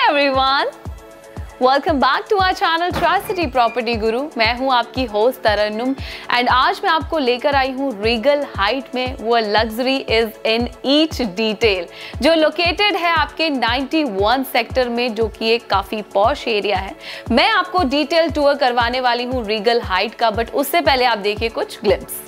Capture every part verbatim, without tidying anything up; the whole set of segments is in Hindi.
Everyone, welcome back to our channel tricity property guru. मैं हूं आपकी होस्ट तरन्नुम एंड आज मैं आपको लेकर आई हूं रीगल हाइट में वो luxury is in each detail जो लोकेटेड है आपके इक्यानवे सेक्टर में, जो कि एक काफी पॉश एरिया है। मैं आपको डिटेल टूर करवाने वाली हूं रीगल हाइट का, बट उससे पहले आप देखिए कुछ glimpse.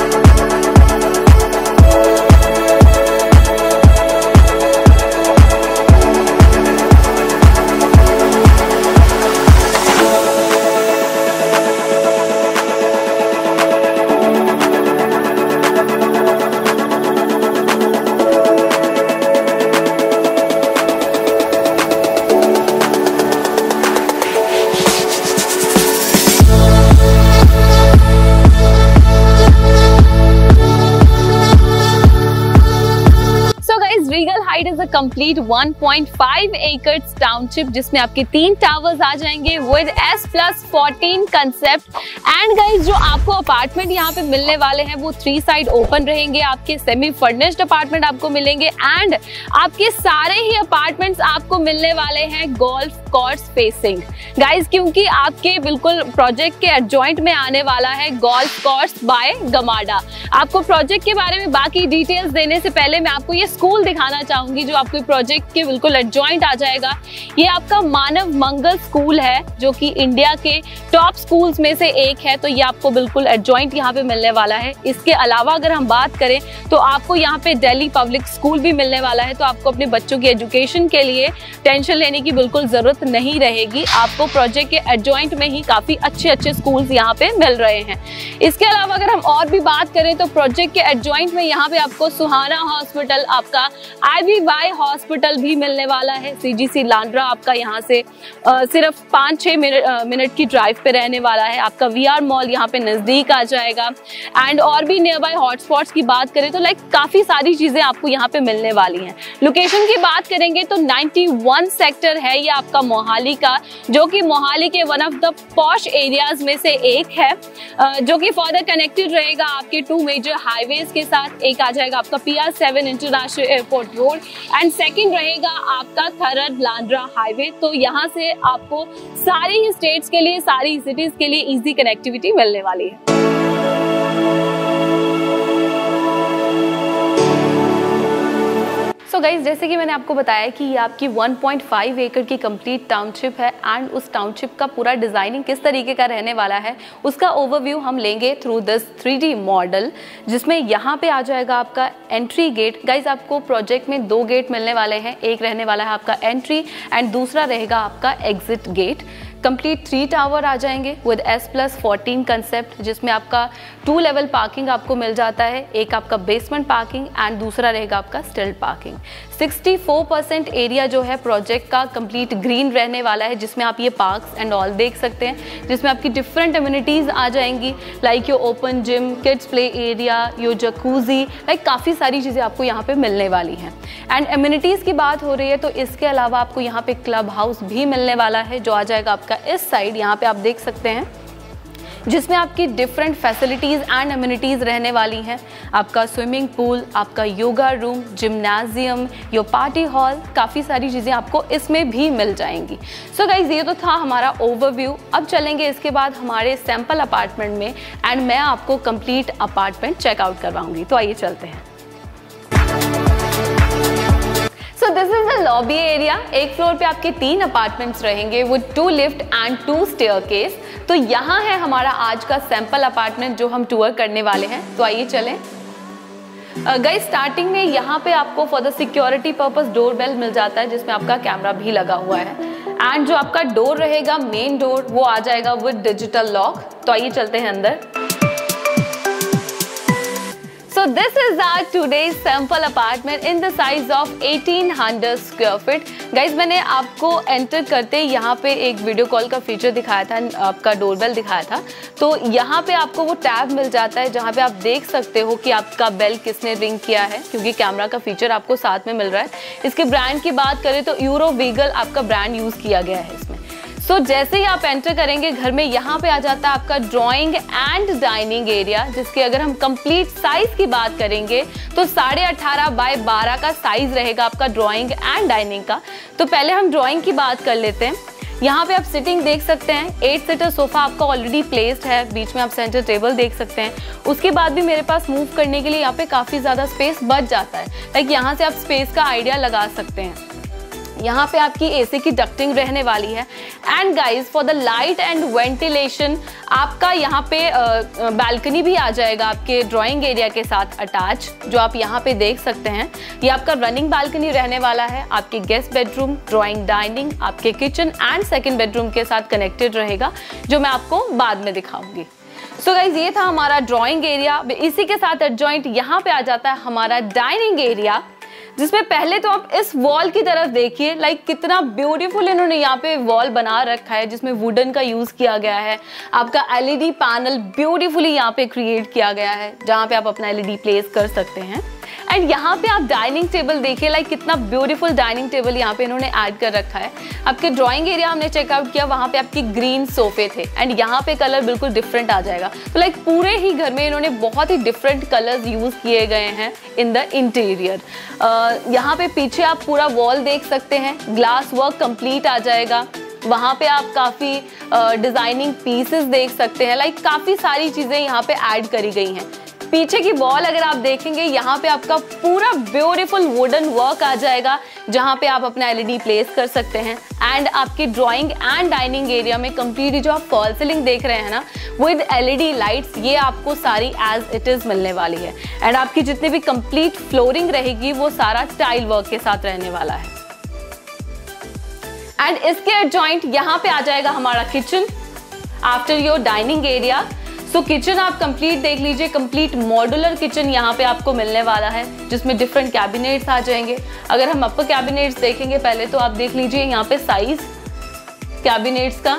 Is a complete one point five acres township जिसमें आपके तीन टावर्स आ जाएंगे with S plus fourteen concept. And guys, जो आपको अपार्टमेंट यहाँ पे मिलने वाले हैं वो थ्री साइड ओपन रहेंगे, आपके सेमी फर्निश्ड अपार्टमेंट आपको मिलेंगे एंड आपके सारे ही अपार्टमेंट्स आपको मिलने वाले हैं गोल्फ कोर्स फेसिंग गाइस, क्योंकि आपके बिल्कुल प्रोजेक्ट के एडजॉइंट में आने वाला है गोल्फ कोर्स बाय गमाडा। आपको प्रोजेक्ट के बारे में बाकी डिटेल्स देने से पहले मैं आपको ये स्कूल दिखाना चाहूंगी जो आपके प्रोजेक्ट के बिल्कुल एडजॉइंट आ जाएगा। ये आपका मानव मंगल स्कूल है जो कि इंडिया के टॉप स्कूल्स में से एक है, तो ये आपको बिल्कुल एडजॉइंट यहाँ पे मिलने वाला है। इसके अलावा अगर हम बात करें तो आपको यहाँ पे दिल्ली पब्लिक स्कूल भी मिलने वाला है, तो आपको अपने बच्चों की एजुकेशन के लिए टेंशन लेने की बिल्कुल जरूरत नहीं रहेगी। आपको प्रोजेक्ट के एडजॉइंट में ही काफी अच्छे अच्छे स्कूल्स यहाँ पे मिल रहे हैं। इसके अलावा अगर हम और भी बात करें तो प्रोजेक्ट के एडजॉइंट में यहाँ पे आपको सुहाना हॉस्पिटल, आपका आईवीवाई हॉस्पिटल भी मिलने वाला है। सीजीसी लांड्रा आपका यहाँ से आ, सिर्फ पाँच छः मिनट मिनट की ड्राइव पे रहने वाला है। आपका वीआर मॉल यहाँ पे नजदीक आ जाएगा एंड और भी नियर बाय हॉटस्पॉट्स की बात करें तो लाइक काफी सारी चीजें आपको यहाँ पे मिलने वाली हैं। लोकेशन की बात करेंगे तो इक्यानवे सेक्टर है ये आपका मोहाली का, जो कि मोहाली के one of the posh areas में से एक है, जो कि फर्दर कनेक्टेड रहेगा आपके टू मेजर हाईवेज के साथ। एक आ जाएगा आपका P R seven international airport road and second रहेगा आपका खरड़ लांड्रा हाईवे। तो यहाँ से आपको सारी ही स्टेट्स के लिए, सारी सिटीज के लिए इजी कनेक्टिविटी मिलने वाली है। सो so गाइज, जैसे कि मैंने आपको बताया कि ये आपकी वन पॉइंट फाइव एकड़ की कंप्लीट टाउनशिप है एंड उस टाउनशिप का पूरा डिजाइनिंग किस तरीके का रहने वाला है उसका ओवरव्यू हम लेंगे through this three D model, जिसमें यहाँ पे आ जाएगा आपका एंट्री गेट। गाइज, आपको प्रोजेक्ट में दो गेट मिलने वाले हैं, एक रहने वाला है आपका एंट्री एंड दूसरा रहेगा आपका exit gate. Complete three tower आ जाएंगे with S plus fourteen concept, जिसमें आपका टू लेवल पार्किंग आपको मिल जाता है, एक आपका बेसमेंट पार्किंग एंड दूसरा रहेगा आपका stilt parking. Sixty four percent area जो है प्रोजेक्ट का कंप्लीट ग्रीन रहने वाला है, जिसमें आप ये पार्क्स एंड ऑल देख सकते हैं, जिसमें आपकी डिफरेंट एम्यूनिटीज आ जाएंगी like your open gym, kids play area, your jacuzzi, like काफ़ी सारी चीज़ें आपको यहाँ पे मिलने वाली हैं। एंड एम्यूनिटीज़ की बात हो रही है तो इसके अलावा आपको यहाँ पे क्लब हाउस भी मिलने वाला है जो आ जाएगा आपका इस साइड, यहाँ पे आप देख सकते हैं, जिसमें आपकी डिफरेंट फैसिलिटीज़ एंड एम्यूनिटीज़ रहने वाली हैं। आपका स्विमिंग पूल, आपका yoga room, gymnasium, your party hall, काफ़ी सारी चीज़ें आपको इसमें भी मिल जाएंगी। सो गाइज, ये तो था हमारा ओवरव्यू। अब चलेंगे इसके बाद हमारे सैम्पल अपार्टमेंट में एंड मैं आपको कंप्लीट अपार्टमेंट चेकआउट करवाऊंगी। तो आइए चलते हैं। So this is the lobby area. एक फ्लोर पे आपके तीन अपार्टमेंट्स रहेंगे with two lift and two staircase. तो यहाँ है हमारा आज का सैंपल अपार्टमेंट जो हम टूर करने वाले हैं। तो आइए चलें। गाइस, स्टार्टिंग में यहाँ पे आपको for the security purpose door bell मिल जाता है, जिसमें आपका कैमरा भी लगा हुआ है एंड जो आपका डोर रहेगा मेन डोर वो आ जाएगा विद डिजिटल लॉक। तो आइए चलते हैं अंदर। So this is our today's sample apartment in the size of eighteen hundred square feet. Guys, मैंने आपको एंटर करते ही यहाँ पे एक वीडियो कॉल का फीचर दिखाया था, आपका डोरबेल दिखाया था। तो यहाँ पे आपको वो टैब मिल जाता है जहाँ पे आप देख सकते हो कि आपका बेल किसने रिंग किया है, क्योंकि कैमरा का फीचर आपको साथ में मिल रहा है। इसके ब्रांड की बात करें तो यूरो वीगल आपका ब्रांड यूज किया गया है इसमें। सो so, जैसे ही आप एंटर करेंगे घर में, यहाँ पे आ जाता है आपका ड्राइंग एंड डाइनिंग एरिया, जिसके अगर हम कंप्लीट साइज की बात करेंगे तो साढ़े अठारह बाय बारह का साइज रहेगा आपका ड्राइंग एंड डाइनिंग का। तो पहले हम ड्राइंग की बात कर लेते हैं। यहाँ पे आप सिटिंग देख सकते हैं, एट सीटर सोफा आपका ऑलरेडी प्लेस्ड है, बीच में आप सेंटर टेबल देख सकते हैं। उसके बाद भी मेरे पास मूव करने के लिए यहाँ पे काफ़ी ज़्यादा स्पेस बच जाता है, लाइक यहाँ से आप स्पेस का आइडिया लगा सकते हैं। यहाँ पे आपकी एसी की डक्टिंग रहने वाली है। And guys for the light and ventilation आपका यहाँ पे बालकनी भी आ जाएगा आपके ड्राइंग एरिया के साथ अटैच, जो आप यहाँ पे देख सकते हैं। ये आपका रनिंग बालकनी रहने वाला है। आपके गेस्ट बेडरूम, ड्राइंग, डाइनिंग, आपके किचन एंड सेकेंड बेडरूम के साथ कनेक्टेड रहेगा, जो मैं आपको बाद में दिखाऊंगी। सो so गाइज, ये था हमारा ड्राइंग एरिया। इसी के साथ एडजॉइंट यहाँ पे आ जाता है हमारा डाइनिंग एरिया, जिसमें पहले तो आप इस वॉल की तरफ देखिए, लाइक कितना ब्यूटीफुल इन्होंने यहाँ पे वॉल बना रखा है, जिसमें वुडन का यूज किया गया है। आपका एलईडी पैनल ब्यूटीफुली यहाँ पे क्रिएट किया गया है, जहाँ पे आप अपना एलईडी प्लेस कर सकते हैं। एंड यहाँ पे आप डाइनिंग टेबल देखिए, लाइक कितना ब्यूटीफुल डाइनिंग टेबल यहाँ पे इन्होंने ऐड कर रखा है। आपके ड्राइंग एरिया हमने चेकआउट किया, वहाँ पे आपकी ग्रीन सोफे थे एंड यहाँ पे कलर बिल्कुल डिफरेंट आ जाएगा। तो लाइक पूरे ही घर में इन्होंने बहुत ही डिफरेंट कलर्स यूज किए गए हैं इन द इंटीरियर। यहाँ पे पीछे आप पूरा वॉल देख सकते हैं, ग्लास वर्क कंप्लीट आ जाएगा। वहाँ पे आप काफ़ी डिजाइनिंग पीसेस देख सकते हैं, लाइक काफ़ी सारी चीज़ें यहाँ पे ऐड करी गई हैं। पीछे की वॉल अगर आप देखेंगे, यहाँ पे आपका पूरा ब्यूटीफुल वुडन वर्क आ जाएगा, जहाँ पे आप अपना एलईडी प्लेस कर सकते हैं। एंड आपकी ड्राइंग एंड डाइनिंग एरिया में कंप्लीटली जो आप फॉल सीलिंग देख रहे हैं ना, विद एलईडी लाइट्स, ये आपको सारी एज इट इज मिलने वाली है। एंड आपकी जितनी भी कंप्लीट फ्लोरिंग रहेगी, वो सारा टाइल वर्क के साथ रहने वाला है। एंड इसके एडजॉइंट यहाँ पे आ जाएगा हमारा kitchen after your dining area. So kitchen आप कंप्लीट देख लीजिए, कंप्लीट मॉड्यूलर किचन यहाँ पे आपको मिलने वाला है, जिसमें डिफरेंट कैबिनेट्स आ जाएंगे। अगर हम अपर कैबिनेट्स देखेंगे पहले, तो आप देख लीजिए यहाँ पे साइज कैबिनेट्स का।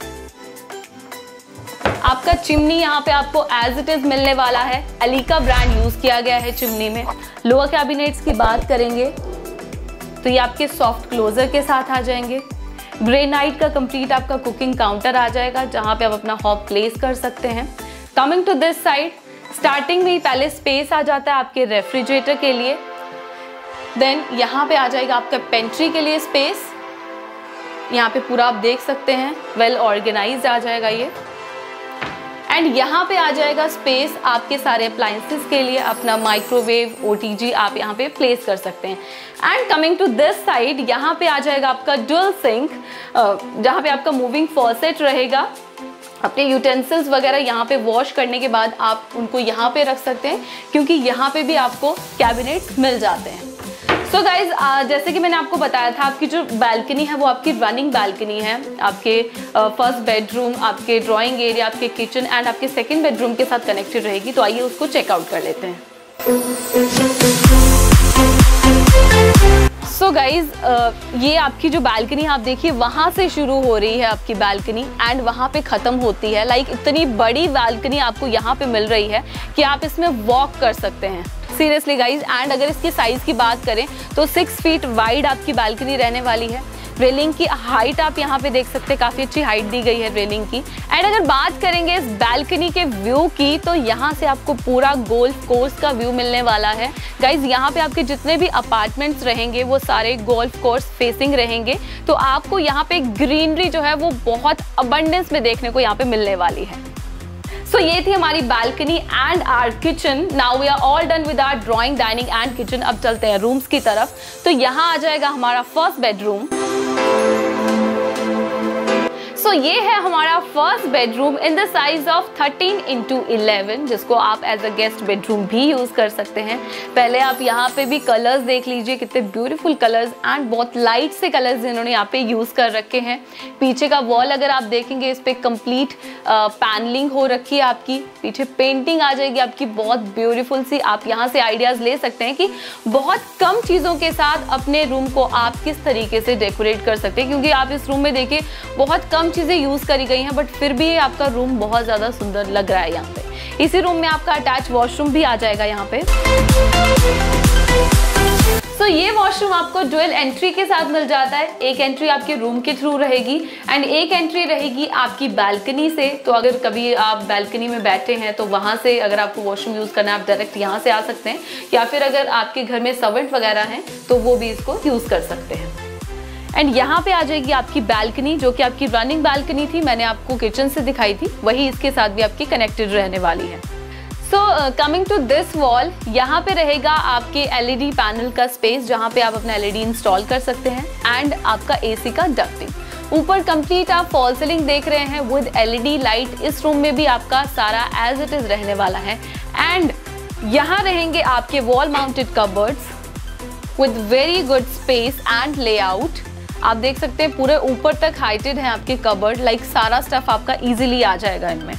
आपका चिमनी यहाँ पे आपको एज इट इज मिलने वाला है, अलीका ब्रांड यूज किया गया है चिमनी में। लोअर कैबिनेट्स की बात करेंगे तो ये आपके सॉफ्ट क्लोजर के साथ आ जाएंगे। ग्रेनाइट का कंप्लीट आपका कुकिंग काउंटर आ जाएगा, जहाँ पे आप अपना हॉब प्लेस कर सकते हैं। Coming to this side, starting में ही पहले स्पेस आ जाता है आपके रेफ्रिजरेटर के लिए। देन यहाँ पे आ जाएगा आपका पेंट्री के लिए स्पेस। यहाँ पे पूरा आप देख सकते हैं, वेल ऑर्गेनाइज्ड आ जाएगा ये। एंड यहाँ पे आ जाएगा स्पेस आपके सारे अप्लायंसेस के लिए, अपना माइक्रोवेव, ओटीजी आप यहाँ पे प्लेस कर सकते हैं। And coming to this side, यहाँ पे आ जाएगा आपका डुअल सिंक, जहाँ पे आपका मूविंग फॉसेट रहेगा। अपने यूटेंसिल्स वगैरह यहाँ पे वॉश करने के बाद आप उनको यहाँ पे रख सकते हैं, क्योंकि यहाँ पे भी आपको कैबिनेट्स मिल जाते हैं। सो so गाइज, जैसे कि मैंने आपको बताया था, आपकी जो बालकनी है वो आपकी रनिंग बालकनी है। आपके फर्स्ट uh, बेडरूम, आपके ड्राइंग एरिया, आपके किचन एंड आपके सेकंड बेडरूम के साथ कनेक्टेड रहेगी। तो आइए उसको चेकआउट कर लेते हैं। सो so गाइज, uh, ये आपकी जो बालकनी आप देखिए, वहाँ से शुरू हो रही है आपकी बालकनी एंड वहाँ पे ख़त्म होती है। लाइक इतनी बड़ी बालकनी आपको यहाँ पे मिल रही है कि आप इसमें वॉक कर सकते हैं, सीरियसली गाइज। एंड अगर इसकी साइज़ की बात करें तो सिक्स फीट वाइड आपकी बालकनी रहने वाली है। रेलिंग की हाइट आप यहाँ पे देख सकते हैं, काफ़ी अच्छी हाइट दी गई है रेलिंग की। एंड अगर बात करेंगे इस बालकनी के व्यू की, तो यहाँ से आपको पूरा गोल्फ कोर्स का व्यू मिलने वाला है। गाइज, यहाँ पे आपके जितने भी अपार्टमेंट्स रहेंगे वो सारे गोल्फ कोर्स फेसिंग रहेंगे। तो आपको यहाँ पे ग्रीनरी जो है वो बहुत अबंडेंस में देखने को यहाँ पे मिलने वाली है। सो so, ये थी हमारी balcony and our kitchen. Now we are all done with our drawing, dining and kitchen. अब चलते हैं रूम्स की तरफ। तो यहाँ आ जाएगा हमारा फर्स्ट बेडरूम। सो so, ये है हमारा first bedroom in the size of thirteen into eleven, जिसको आप एज अ गेस्ट बेडरूम भी यूज कर सकते हैं। पहले आप यहाँ पे भी कलर्स देख लीजिए, कितने ब्यूटीफुल कलर्स एंड बहुत लाइट से कलर्स इन्होंने यहाँ पे यूज कर रखे हैं। पीछे का वॉल अगर आप देखेंगे, इस पे कंप्लीट पैनलिंग हो रखी है आपकी। पीछे पेंटिंग आ जाएगी आपकी बहुत ब्यूटीफुल सी। आप यहाँ से आइडियाज ले सकते हैं कि बहुत कम चीज़ों के साथ अपने रूम को आप किस तरीके से डेकोरेट कर सकते हैं, क्योंकि आप इस रूम में देखिए बहुत कम चीज़ें यूज़ करी गई हैं, बट फिर भी आपका रूम बहुत ज़्यादा सुंदर लग रहा है यहाँ पे। इसी रूम में आपका अटैच वॉशरूम भी आ जाएगा यहाँ पे। सो so, ये वॉशरूम आपको डुअल एंट्री के साथ मिल जाता है। एक एंट्री आपके रूम के थ्रू रहेगी एंड एक एंट्री रहेगी आपकी बालकनी से। तो अगर कभी आप बालकनी में बैठे हैं तो वहां से अगर आपको वॉशरूम यूज करना है आप डायरेक्ट यहाँ से आ सकते हैं, या फिर अगर आपके घर में सर्वेंट वगैरह हैं तो वो भी इसको यूज कर सकते हैं। एंड यहाँ पे आ जाएगी आपकी बालकनी, जो कि आपकी रनिंग बालकनी थी, मैंने आपको किचन से दिखाई थी, वही इसके साथ भी आपकी कनेक्टेड रहने वाली है। So coming to this wall, यहाँ पे रहेगा आपके एलईडी पैनल का स्पेस जहाँ पे आप अपना एलईडी इंस्टॉल कर सकते हैं एंड आपका एसी का डक्टिंग। ऊपर कंप्लीट आप फॉल सीलिंग देख रहे हैं विद एलईडी लाइट। इस रूम में भी आपका सारा एज इट इज रहने वाला है एंड यहाँ रहेंगे आपके wall mounted cupboards with very good space and layout. आप देख सकते हैं पूरे ऊपर तक हाइटेड है आपके कबर्ड, लाइक सारा स्टफ आपका इजीली आ जाएगा इनमें।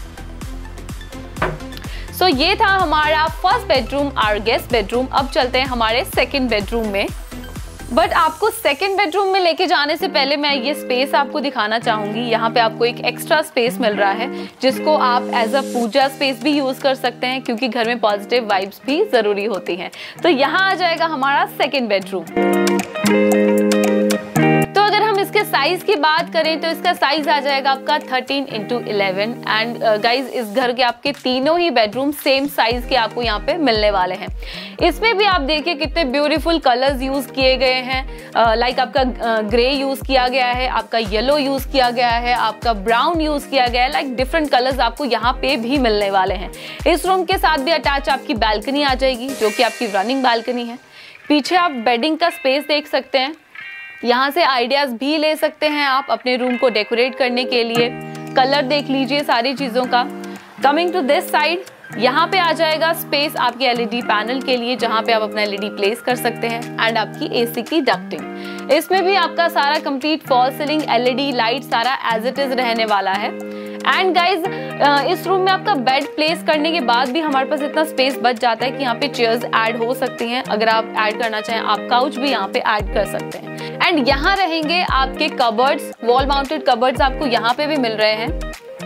सो so, ये था हमारा first bedroom, our guest bedroom. अब चलते हैं हमारे सेकंड बेडरूम में। बट आपको सेकंड बेडरूम में लेके जाने से पहले मैं ये स्पेस आपको दिखाना चाहूंगी। यहाँ पे आपको एक एक्स्ट्रा स्पेस मिल रहा है जिसको आप एज अ पूजा स्पेस भी यूज कर सकते हैं, क्योंकि घर में पॉजिटिव वाइब्स भी जरूरी होती हैं। तो यहाँ आ जाएगा हमारा सेकंड बेडरूम। इसके साइज की बात करें तो इसका साइज आ जाएगा आपका thirteen into eleven and guys इस घर के आपके तीनों ही बेडरूम सेम साइज के आपको यहाँ पे मिलने वाले हैं। इसमें भी आप देखिए कितने ब्यूटीफुल कलर्स यूज किए गए हैं, लाइक uh, like आपका ग्रे uh, यूज किया गया है, आपका येलो यूज किया गया है, आपका ब्राउन यूज किया गया है, लाइक डिफरेंट कलर्स आपको यहाँ पे भी मिलने वाले हैं। इस रूम के साथ भी अटैच आपकी बालकनी आ जाएगी जो कि आपकी रनिंग बालकनी है। पीछे आप बेडिंग का स्पेस देख सकते हैं, यहाँ से आइडियाज भी ले सकते हैं आप अपने रूम को डेकोरेट करने के लिए। कलर देख लीजिए सारी चीजों का। कमिंग टू दिस साइड, यहाँ पे आ जाएगा स्पेस आपके एलईडी पैनल के लिए जहाँ पे आप अपना एलईडी प्लेस कर सकते हैं एंड आपकी एसी की डक्टिंग। इसमें भी आपका सारा complete fall ceiling, LED light सारा एज इट इज रहने वाला है। एंड गाइज इस रूम में आपका बेड प्लेस करने के बाद भी हमारे पास इतना स्पेस बच जाता है कि यहाँ पे चेयर्स ऐड हो सकती हैं। अगर आप ऐड करना चाहें आप काउच भी यहाँ पे ऐड कर सकते हैं। एंड यहाँ रहेंगे आपके कबर्ड्स, वॉल माउंटेड कबर्ड्स आपको यहाँ पे भी मिल रहे हैं।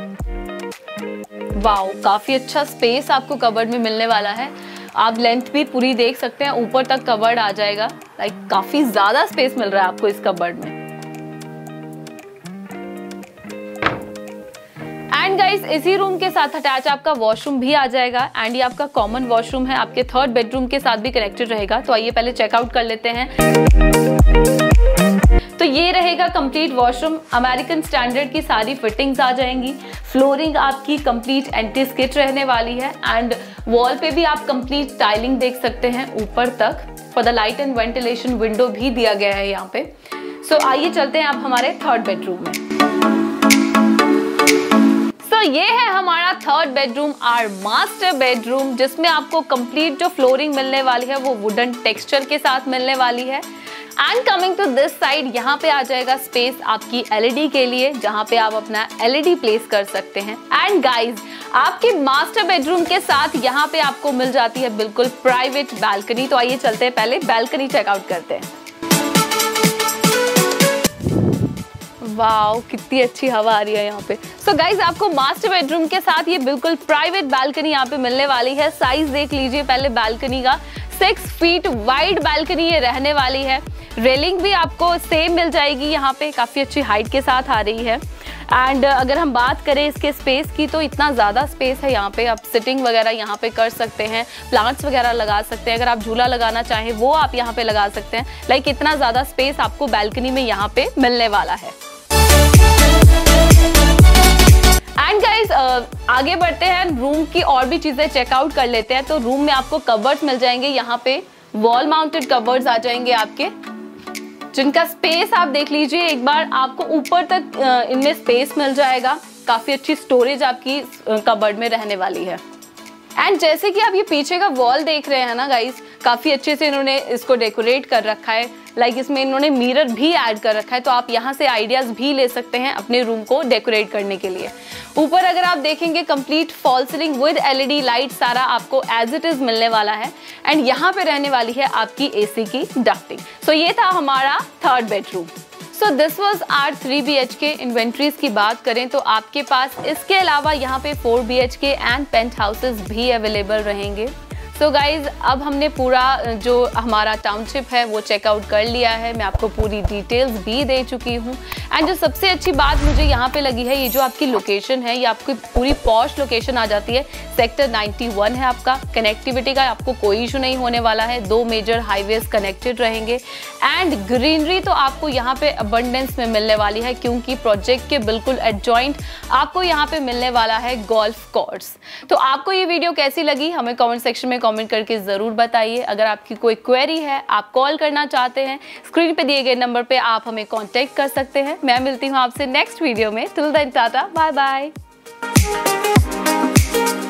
वाओ, काफी अच्छा स्पेस आपको कबर्ड में मिलने वाला है। आप लेंथ भी पूरी देख सकते हैं, ऊपर तक कबर्ड आ जाएगा, लाइक काफी ज्यादा स्पेस मिल रहा है आपको इस कबर्ड में। एंड गाइस इसी रूम के साथ अटैच आपका वॉशरूम भी आ जाएगा एंड ये आपका कॉमन वॉशरूम है, आपके थर्ड बेडरूम के साथ भी कनेक्टेड रहेगा। तो आइए पहले चेकआउट कर लेते हैं। तो ये रहेगा कंप्लीट वॉशरूम, अमेरिकन स्टैंडर्ड की सारी फिटिंग्स आ जाएंगी। फ्लोरिंग आपकी कंप्लीट एंटी स्किट रहने वाली है एंड वॉल पे भी आप कंप्लीट टाइलिंग देख सकते हैं ऊपर तक। For the light and ventilation window भी दिया गया है यहाँ पे। सो so, आइए चलते हैं अब हमारे थर्ड बेडरूम में। तो ये है हमारा third bedroom, our master bedroom, जिसमें आपको कंप्लीट जो फ्लोरिंग मिलने वाली है वो वुडन टेक्सचर के साथ मिलने वाली है। And coming to this side, यहाँ पे आ जाएगा स्पेस आपकी एलईडी के लिए जहाँ पे आप अपना एलईडी प्लेस कर सकते हैं। एंड गाइज आपके मास्टर बेडरूम के साथ यहाँ पे आपको मिल जाती है बिल्कुल प्राइवेट बालकनी। तो आइए चलते हैं पहले बालकनी चेकआउट करते हैं। वाओ, कितनी अच्छी हवा आ रही है यहाँ पे। सो so गाइज आपको मास्टर बेडरूम के साथ ये बिल्कुल प्राइवेट बालकनी यहाँ पे मिलने वाली है। साइज देख लीजिए पहले बालकनी का, सिक्स फीट वाइड बालकनी ये रहने वाली है। रेलिंग भी आपको सेम मिल जाएगी, यहाँ पे काफी अच्छी हाइट के साथ आ रही है। एंड अगर हम बात करें इसके स्पेस की तो इतना ज़्यादा स्पेस है यहाँ पे, आप सिटिंग वगैरह यहाँ पे कर सकते हैं, प्लांट्स वगैरह लगा सकते हैं। अगर आप झूला लगाना चाहें वो आप यहाँ पे लगा सकते हैं। लाइक इतना ज़्यादा स्पेस आपको बालकनी में यहाँ पे मिलने वाला है। एंड गाइज आगे बढ़ते हैं, रूम की और भी चीजें चेकआउट कर लेते हैं। तो रूम में आपको कबर्ड मिल जाएंगे, यहाँ पे वॉल माउंटेड कबर्ड्स आ जाएंगे आपके, जिनका स्पेस आप देख लीजिए एक बार, आपको ऊपर तक इनमें स्पेस मिल जाएगा। काफी अच्छी स्टोरेज आपकी कबर्ड में रहने वाली है। एंड जैसे कि आप ये पीछे का वॉल देख रहे हैं ना गाइस, काफी अच्छे से इन्होंने इसको डेकोरेट कर रखा है। लाइक इसमें इन्होंने मिरर भी ऐड कर रखा है, तो आप यहाँ से आइडियाज भी ले सकते हैं अपने रूम को डेकोरेट करने के लिए। ऊपर अगर आप देखेंगे complete fall ceiling with LED light सारा आपको एज इट इज मिलने वाला है। एंड यहाँ पे रहने वाली है आपकी एसी की डक्टिंग। सो so ये था हमारा third bedroom. So this was our three B H K. Inventories की बात करें तो आपके पास इसके अलावा यहाँ पे four B H K and penthouses भी अवेलेबल रहेंगे। सो गाइज अब हमने पूरा जो हमारा टाउनशिप है वो चेकआउट कर लिया है, मैं आपको पूरी डिटेल्स भी दे चुकी हूँ। एंड जो सबसे अच्छी बात मुझे यहाँ पे लगी है, ये जो आपकी लोकेशन है ये आपकी पूरी पॉश लोकेशन आ जाती है। सेक्टर इक्यानवे है आपका, कनेक्टिविटी का आपको कोई इशू नहीं होने वाला है, दो मेजर हाईवेज कनेक्टेड रहेंगे। एंड ग्रीनरी तो आपको यहाँ पे अबंडेंस में मिलने वाली है, क्योंकि प्रोजेक्ट के बिल्कुल एडजॉइंट आपको यहाँ पे मिलने वाला है गोल्फ कोर्स। तो आपको ये वीडियो कैसी लगी हमें कमेंट सेक्शन में कमेंट करके जरूर बताइए। अगर आपकी कोई क्वेरी है, आप कॉल करना चाहते हैं, स्क्रीन पे दिए गए नंबर पे आप हमें कांटेक्ट कर सकते हैं। मैं मिलती हूँ आपसे नेक्स्ट वीडियो में। Till then tata, bye bye.